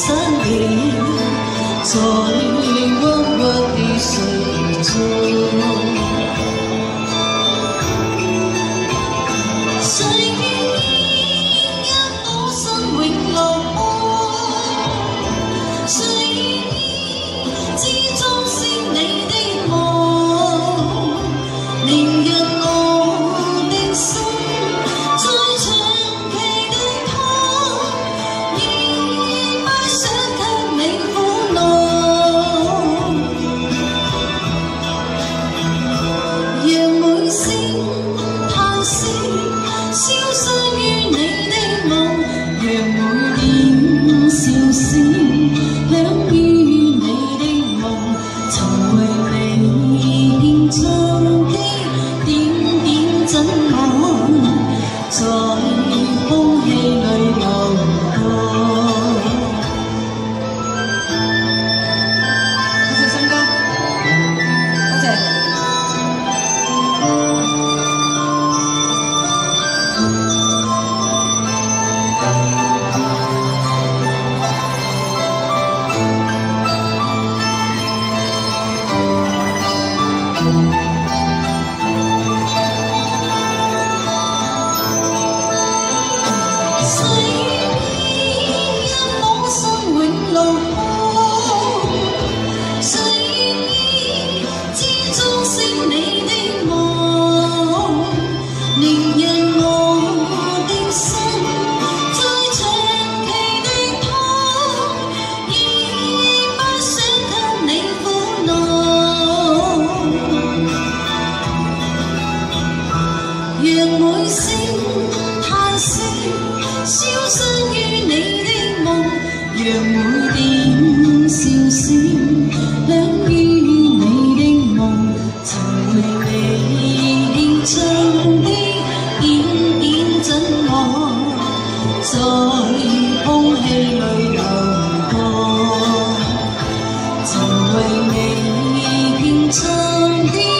散了，在鬱鬱的歲月中，誰願意一顆心永落空？誰願意之中是你的夢？寧日我的心再長期的痛，已不想給你苦惱。讓每聲嘆息消失於你的夢，讓每點笑聲響於你的夢，曾為你獻唱的點點真愛，在空氣裏流過。多謝心哥，多謝。誰願意一顆心永落空？誰願意之中是你的夢？寧讓我的心再長期的痛，已不想給你苦惱。讓每聲嘆息消失於你的夢，讓每點笑聲響於你的夢，曾為你獻唱的點點真愛，在空氣裏流過，曾為你獻唱的